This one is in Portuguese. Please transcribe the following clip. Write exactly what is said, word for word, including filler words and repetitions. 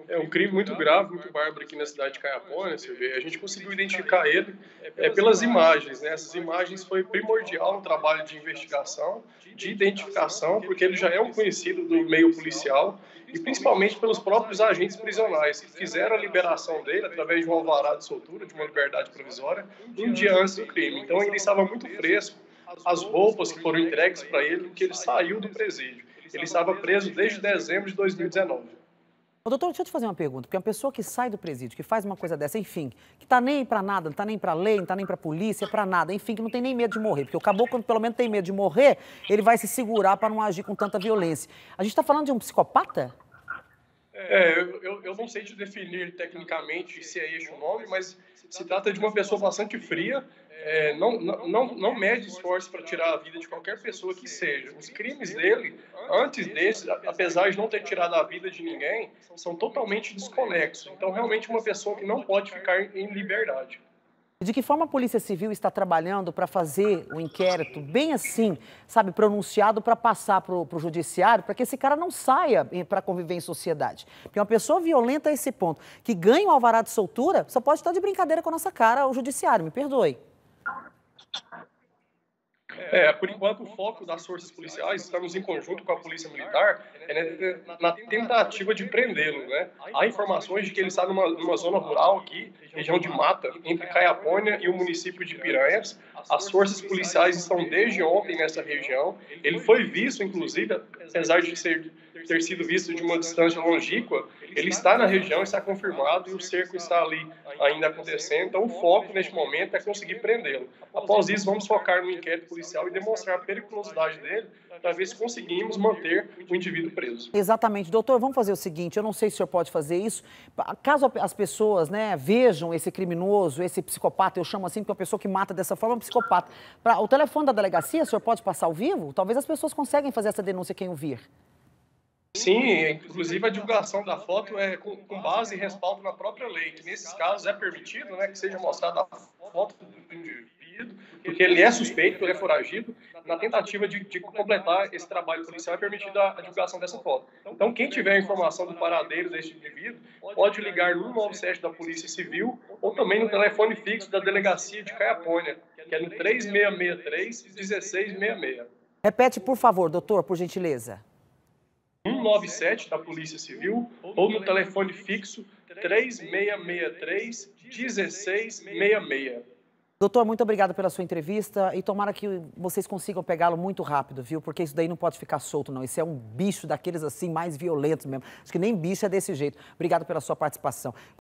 É um crime muito grave, muito bárbaro aqui na cidade de Caiapó, né, você vê. A gente conseguiu identificar ele é, pelas imagens, né? Essas imagens foi primordial no trabalho de investigação, de identificação, porque ele já é um conhecido do meio policial e principalmente pelos próprios agentes prisionais, que fizeram a liberação dele através de um alvará de soltura, de uma liberdade provisória, um dia antes do crime. Então ele estava muito fresco, as roupas que foram entregues para ele, que ele saiu do presídio. Ele estava preso desde dezembro de dois mil e dezenove. Ô, doutor, deixa eu te fazer uma pergunta, porque uma pessoa que sai do presídio, que faz uma coisa dessa, enfim, que tá nem pra nada, não tá nem pra lei, não tá nem pra polícia, pra nada, enfim, que não tem nem medo de morrer, porque o caboclo, pelo menos, tem medo de morrer, ele vai se segurar para não agir com tanta violência. A gente tá falando de um psicopata? É, eu, eu não sei te definir tecnicamente se é este o nome, mas se trata de uma pessoa bastante fria, é, não, não, não mede esforço para tirar a vida de qualquer pessoa que seja. Os crimes dele, antes desse, apesar de não ter tirado a vida de ninguém, são totalmente desconexos. Então, realmente, uma pessoa que não pode ficar em liberdade. De que forma a Polícia Civil está trabalhando para fazer o inquérito bem assim, sabe, pronunciado para passar para o judiciário, para que esse cara não saia para conviver em sociedade? Porque uma pessoa violenta a esse ponto, que ganha o alvará de soltura, só pode estar de brincadeira com a nossa cara o judiciário, me perdoe. É, por enquanto, o foco das forças policiais, estamos em conjunto com a Polícia Militar, é na tentativa de prendê-lo, né? Há informações de que ele está numa, numa zona rural aqui, região de mata, entre Caiapônia e o município de Piranhas. As forças policiais estão desde ontem nessa região. Ele foi visto, inclusive, apesar de ser, ter sido visto de uma distância longínqua, ele está na região, está confirmado, e o cerco está ali ainda acontecendo. Então, o foco neste momento é conseguir prendê-lo. Após isso, vamos focar no inquérito policial e demonstrar a periculosidade dele, para ver se conseguimos manter o indivíduo preso. Exatamente. Doutor, vamos fazer o seguinte, eu não sei se o senhor pode fazer isso, caso as pessoas, né, vejam esse criminoso, esse psicopata, eu chamo assim, porque a pessoa que mata dessa forma é um psicopata. Pra, o telefone da delegacia, o senhor pode passar ao vivo? Talvez as pessoas conseguem fazer essa denúncia quem ouvir. Sim, inclusive a divulgação da foto é com, com base e respaldo na própria lei, que nesses casos é permitido, né, que seja mostrada a foto do indivíduo, porque ele é suspeito, ele é foragido. Na tentativa de, de completar esse trabalho policial é permitida a, a divulgação dessa foto. Então, quem tiver a informação do paradeiro deste indivíduo, pode ligar no cento e noventa e sete da Polícia Civil ou também no telefone fixo da Delegacia de Caiapônia, que é no três seis seis três, um seis seis seis. Repete, por favor, doutor, por gentileza. cento e noventa e sete da Polícia Civil ou no telefone fixo três seis seis três, um seis seis seis. Doutor, muito obrigada pela sua entrevista e tomara que vocês consigam pegá-lo muito rápido, viu? Porque isso daí não pode ficar solto, não. Isso é um bicho daqueles assim mais violentos mesmo. Acho que nem bicho é desse jeito. Obrigado pela sua participação.